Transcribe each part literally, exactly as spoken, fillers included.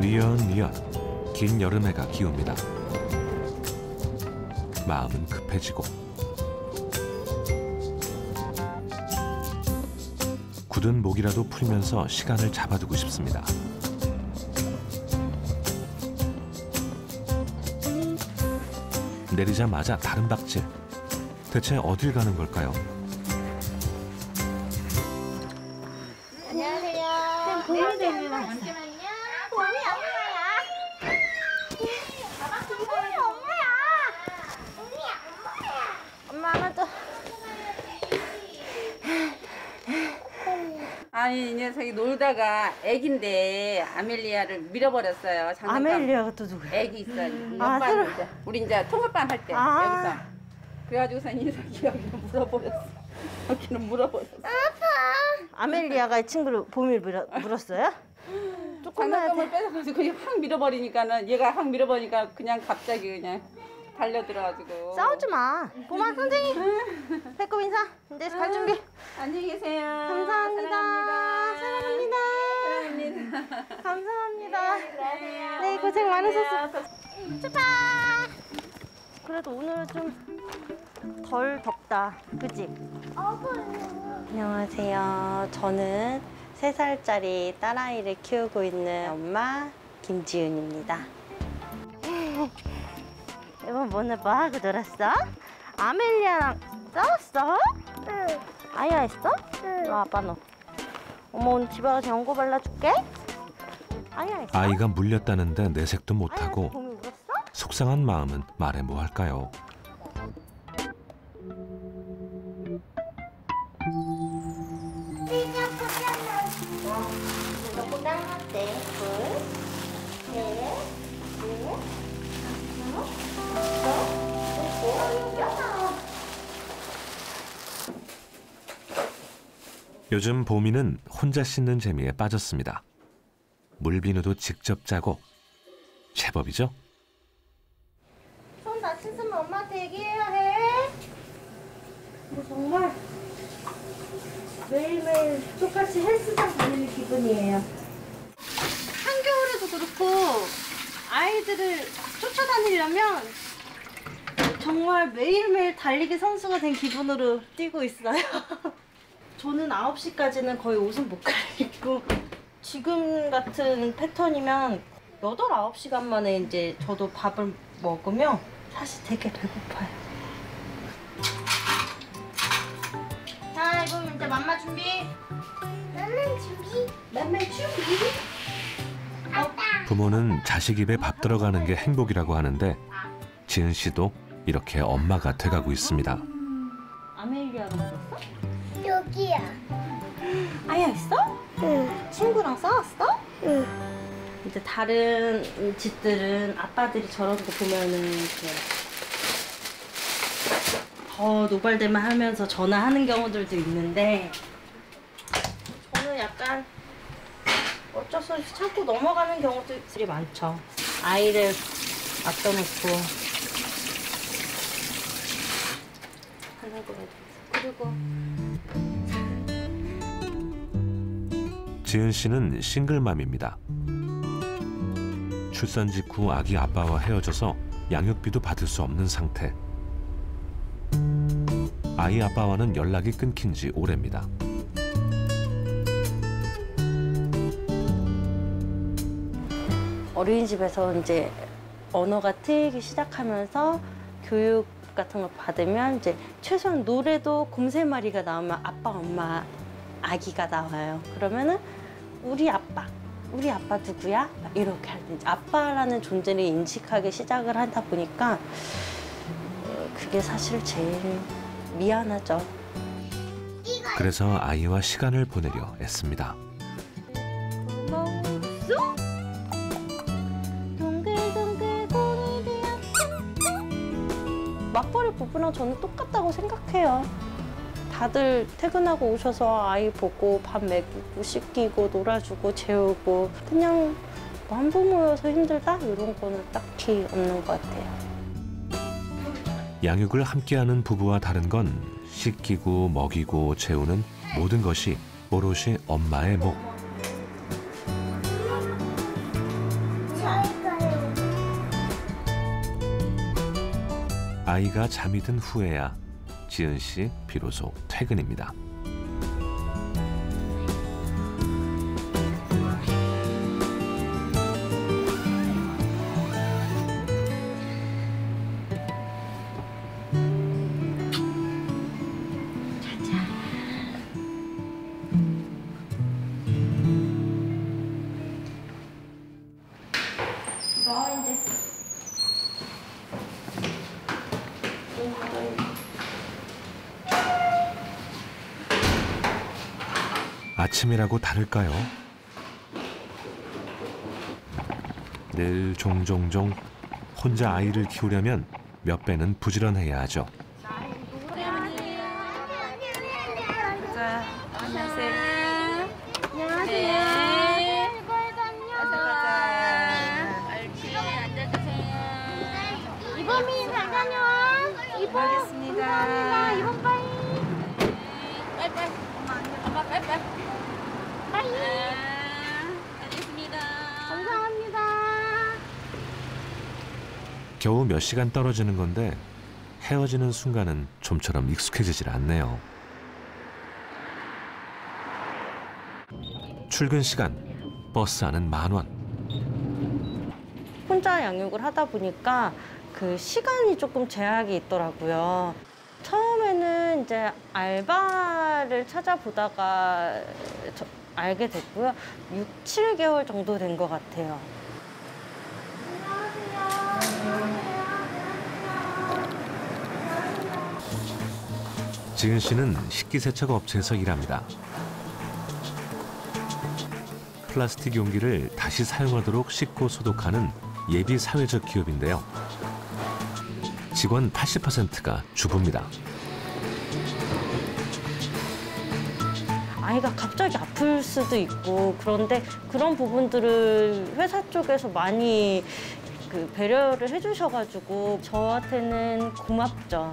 뉘엿뉘엿 긴 여름해가 기웁니다. 마음은 급해지고 굳은 목이라도 풀면서 시간을 잡아두고 싶습니다. 내리자마자 다른 박질. 대체 어딜 가는 걸까요? 안녕하세요. 봄이 되면 잠시만요. 봄이 엄마야. 봄이 엄마야. 봄이 엄마야. 엄마 하나 더. 아니 이 녀석이 놀다가 애기인데 아멜리아를 밀어버렸어요. 장난감. 아멜리아가 또 누구야? 애기 있어. 아, 옆반 새로- 이제 우리 이제 통합반 할 때 아. 여기서. 그래가지고서 이 녀석이 여기는 물어버렸어. 여기는 물어버렸어. 아멜리아가 이 친구를 봄이 물어, 물었어요? 조금만 장난감을 뺏어가지고 그냥 확 밀어버리니까는 얘가 확 밀어버리니까 그냥 갑자기 그냥 달려들어가지고. 싸우지 마. 봄아 선생님. 배꼽 인사. 이제 갈 준비. 안녕히 계세요. 감사합니다. 사랑합니다. 사랑합니다. 사랑합니다. 감사합니다. 네, 네, 고생 많으셨어요. 출발. 그래도 오늘은 좀 덜 덥다. 그치? 안녕하세요. 저는 세 살짜리 딸아이를 키우고 있는 엄마 김지은입니다. 이번 오늘 뭐 하고 놀았어? 아멜리아랑 싸웠어? 응. 아이야 했어? 응. 너 아빠 너. 엄마 오늘 집에 가서 연고 발라줄게. 아이야 했어? 아이가 물렸다는데 내색도 못하고 봄이 울었어? 속상한 마음은 말해 뭐할까요? 너무 땀났대. 둘, 셋, 넷, 다섯, 여섯. 요즘 보미는 혼자 씻는 재미에 빠졌습니다. 물비누도 직접 짜고 제법이죠? 손 다 씻으면 엄마한테 얘기해야 해. 뭐 정말 매일매일 똑같이 헬스장 다니는 기분이에요. 한겨울에도 그렇고 아이들을 쫓아다니려면 정말 매일매일 달리기 선수가 된 기분으로 뛰고 있어요. 저는 아홉 시까지는 거의 옷은 못 갈아입고 지금 같은 패턴이면 여덟, 아홉 시간 만에 이제 저도 밥을 먹으면 사실 되게 배고파요. 자, 이거 이제 맘마 준비. 맘마 준비. 맘마 준비. 부모는 자식 입에 밥 들어가는 게 행복이라고 하는데 지은 씨도 이렇게 엄마가 돼가고 있습니다. 아멜리아가 먹었어? 여기야. 아야 있어? 응. 친구랑 싸웠어? 응. 이제 다른 집들은 아빠들이 저런 거 보면은 이제 더 노발대만 하면서 전화하는 경우들도 있는데 저는 약간 어쩔 수 없이 참고 넘어가는 경우들이 많죠. 아이를 맡겨놓고 하려고 해도. 그리고 지은 씨는 싱글맘입니다. 출산 직후 아기 아빠와 헤어져서 양육비도 받을 수 없는 상태. 아이 아빠와는 연락이 끊긴 지 오래입니다. 어린이집에서 이제 언어가 트이기 시작하면서 교육 같은 걸 받으면 이제 최소한 노래도 곰세 마리가 나오면 아빠, 엄마, 아기가 나와요. 그러면은 우리 아빠, 우리 아빠 누구야? 이렇게 할 때 아빠라는 존재를 인식하기 시작을 하다 보니까 그게 사실 제일 미안하죠. 그래서 아이와 시간을 보내려 애씁니다. 맞벌이 부부랑 저는 똑같다고 생각해요. 다들 퇴근하고 오셔서 아이 보고 밥 먹이고 씻기고 놀아주고 재우고 그냥 한부모여서 힘들다? 이런 거는 딱히 없는 것 같아요. 양육을 함께하는 부부와 다른 건 씻기고 먹이고 재우는 모든 것이 오롯이 엄마의 목. 아이가 잠이 든 후에야 지은 씨 비로소 퇴근입니다. 너 이제 아침이라고 다를까요? 늘 종종종 혼자 아이를 키우려면 몇 배는 부지런해야 하죠. 자, 안녕하세요. 이범이 잘 다녀와. 이범. 알겠습니다. 이범 빠이. 빠이빠이. 엄마, 빠이빠이. 빠이. 알겠습니다. 감사합니다. 겨우 몇 시간 떨어지는 건데 헤어지는 순간은 좀처럼 익숙해지질 않네요. 출근 시간, 버스 안은 만 원. 혼자 양육을 하다 보니까 그 시간이 조금 제약이 있더라고요. 처음에는 이제 알바를 찾아보다가 저, 알게 됐고요. 육, 칠 개월 정도 된 것 같아요. 지은 씨는 식기세척 업체에서 일합니다. 플라스틱 용기를 다시 사용하도록 씻고 소독하는 예비 사회적 기업인데요. 직원 팔십 퍼센트가 주부입니다. 아이가 갑자기 아플 수도 있고 그런데 그런 부분들을 회사 쪽에서 많이 그 배려를 해주셔가지고 저한테는 고맙죠.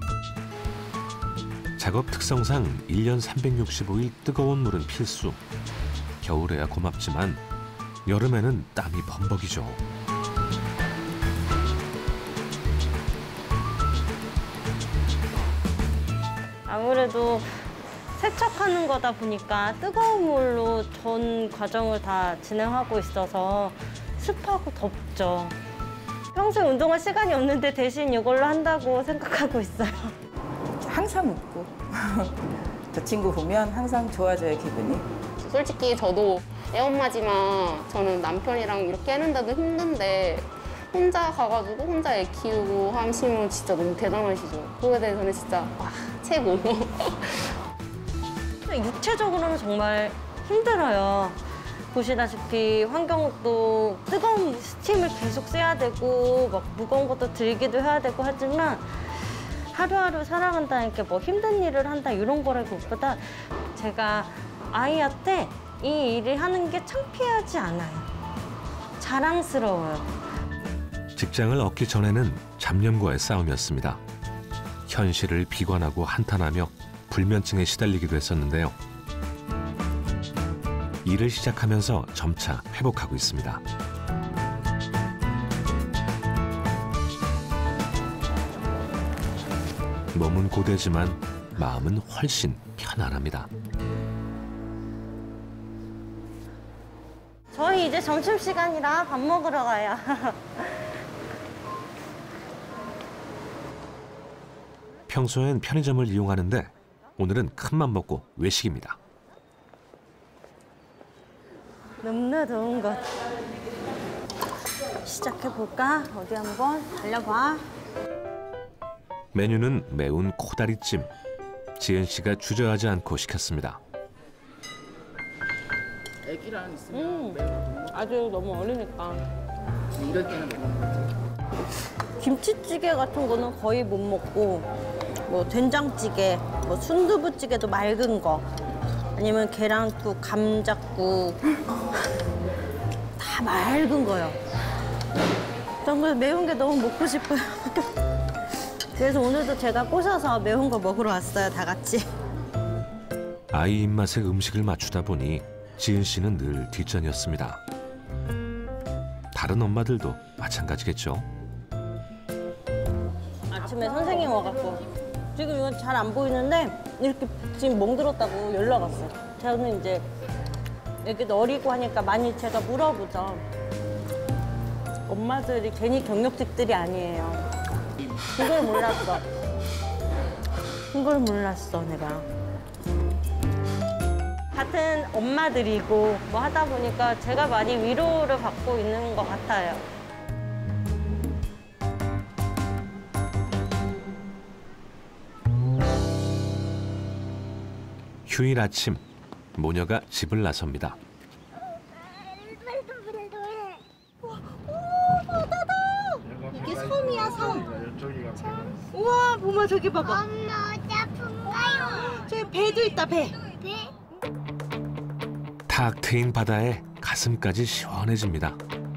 작업 특성상 일 년 삼백육십오 일 뜨거운 물은 필수. 겨울에야 고맙지만 여름에는 땀이 범벅이죠. 아무래도 세척하는 거다 보니까 뜨거운 물로 전 과정을 다 진행하고 있어서 습하고 덥죠. 평소에 운동할 시간이 없는데 대신 이걸로 한다고 생각하고 있어요. 항상 웃고 저 친구 보면 항상 좋아져요, 기분이. 솔직히 저도 애엄마지만 저는 남편이랑 이렇게 하는데도 힘든데 혼자 가가지고 혼자 애 키우고 하시면 진짜 너무 대단하시죠. 그거에 대해서는 진짜 와, 최고. 육체적으로는 정말 힘들어요. 보시다시피 환경도 뜨거운 스팀을 계속 쐬야 되고 막 무거운 것도 들기도 해야 되고 하지만 하루하루 살아간다는 게 뭐 힘든 일을 한다 이런 거라기보다 제가 아이한테 이 일을 하는 게 창피하지 않아요. 자랑스러워요. 직장을 얻기 전에는 잡념과의 싸움이었습니다. 현실을 비관하고 한탄하며 불면증에 시달리기도 했었는데요. 일을 시작하면서 점차 회복하고 있습니다. 몸은 고되지만 마음은 훨씬 편안합니다. 저희 이제 점심시간이라 밥 먹으러 가요. 평소엔 편의점을 이용하는데 오늘은 큰맘 먹고 외식입니다. 너무나 더운 것. 시작해볼까? 어디 한번 달려봐. 메뉴는 매운 코다리찜. 지은 씨가 주저하지 않고 시켰습니다. 애기랑 있으면 음, 아주 너무 어리니까. 이럴 때는 먹는 거지. 김치찌개 같은 거는 거의 못 먹고 뭐 된장찌개, 뭐 순두부찌개도 맑은 거 아니면 계란국, 감자국 다 맑은 거요. 정말 매운 게 너무 먹고 싶어요. 그래서 오늘도 제가 꼬셔서 매운 거 먹으러 왔어요, 다 같이. 아이 입맛에 음식을 맞추다 보니 지은 씨는 늘 뒷전이었습니다. 다른 엄마들도 마찬가지겠죠. 아침에 선생님 와갖고 지금 이건 잘 안 보이는데 이렇게 지금 멍들었다고 연락 왔어요. 저는 이제 애기도 어리고 하니까 많이 제가 물어보죠. 엄마들이 괜히 경력직들이 아니에요. 그걸 몰랐어. 그걸 몰랐어, 내가. 같은 엄마들이고 뭐 하다 보니까 제가 많이 위로를 받고 있는 것 같아요. 휴일 아침, 모녀가 집을 나섭니다. 이게 섬이야, 섬. 우와, 보마 저기 봐봐. 엄마, 나쁜가요? 저기 배도 있다, 배. 배? 탁 트인 바다에 가슴까지 시원해집니다.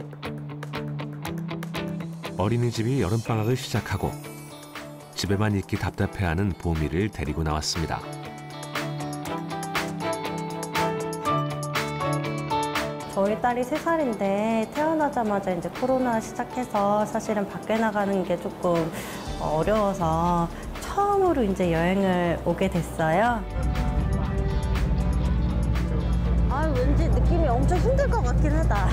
어린이집이 여름방학을 시작하고 집에만 있기 답답해하는 보미를 데리고 나왔습니다. 저희 딸이 세 살인데 태어나자마자 이제 코로나 시작해서 사실은 밖에 나가는 게 조금 어려워서 처음으로 이제 여행을 오게 됐어요. 아, 왠지 느낌이 엄청 힘들 것 같긴 하다.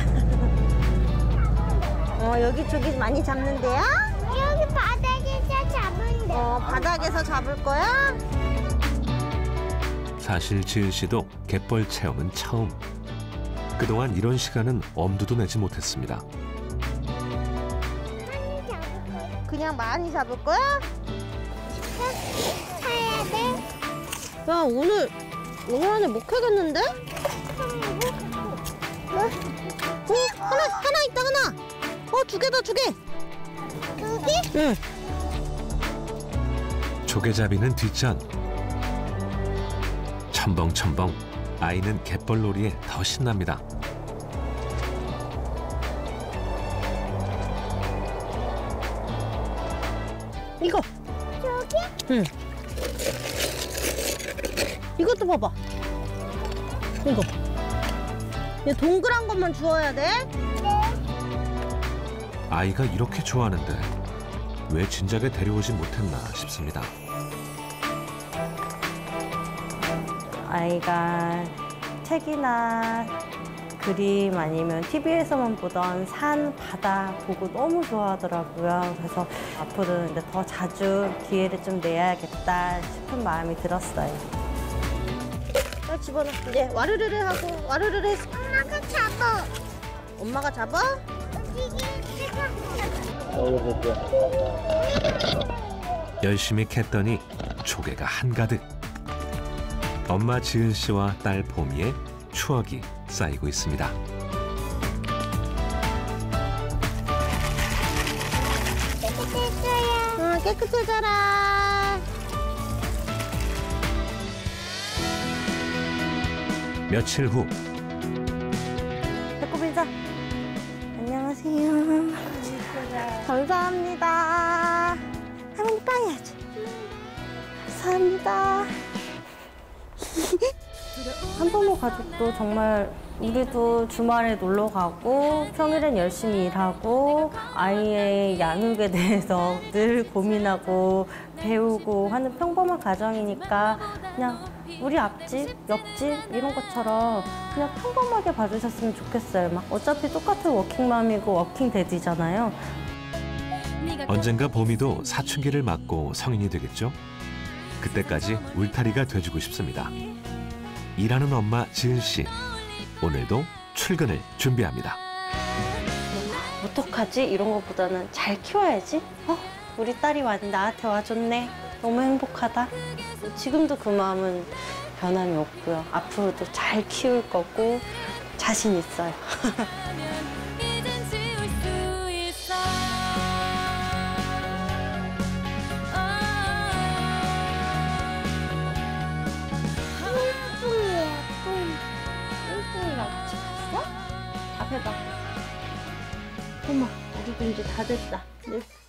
어, 여기 저기 많이 잡는데요? 여기 바닥에서 잡은데. 어, 바닥에서 잡을 거야? 사실 지은 씨도 갯벌 체험은 처음. 그동안 이런 시간은 엄두도 내지 못했습니다. 그냥 많이 잡을 거야? 사야 돼. 야, 오늘, 오늘 안에 못 캐겠는데? 어? 어? 하나, 하나 있다, 하나! 어, 두 개다, 두 개! 두 개? 응. 조개잡이는 뒷전. 첨벙첨벙 아이는 갯벌놀이에 더 신납니다. 이거! 저기? 응. 이것도 봐봐. 이거. 얘 동그란 것만 주워야 돼? 아이가 이렇게 좋아하는데 왜 진작에 데려오지 못했나 싶습니다. 아이가 책이나 그림 아니면 티비에서만 보던 산, 바다 보고 너무 좋아하더라고요. 그래서 앞으로는 이제 더 자주 기회를 좀 내야겠다 싶은 마음이 들었어요. 자, 집어넣어. 이제 와르르르 하고 와르르르 해서 엄마가 잡아. 엄마가 잡아? 열심히 캤더니 조개가 한가득. 엄마 지은 씨와 딸 보미의 추억이 쌓이고 있습니다. 깨끗했어요. 응, 깨끗해져라. 며칠 후 배꼽 인사. 안녕하세요. 감사합니다. 할머니 빵 해야지. 감사합니다. 한부모 가족도 정말 우리도 주말에 놀러 가고 평일엔 열심히 일하고 아이의 양육에 대해서 늘 고민하고 배우고 하는 평범한 가정이니까 그냥 우리 앞집, 옆집 이런 것처럼 그냥 평범하게 봐주셨으면 좋겠어요. 막 어차피 똑같은 워킹맘이고 워킹데디잖아요. 언젠가 보미도 사춘기를 맞고 성인이 되겠죠? 그때까지 울타리가 돼주고 싶습니다. 일하는 엄마 지은 씨, 오늘도 출근을 준비합니다. 어떡하지? 이런 것보다는 잘 키워야지. 어, 우리 딸이 와, 나한테 와줬네. 너무 행복하다. 지금도 그 마음은 변함이 없고요. 앞으로도 잘 키울 거고 자신 있어요. 뿡뿡이랑 같이 갔어? 앞에 봐. 어머, 우리도 이제 다 됐다. 네.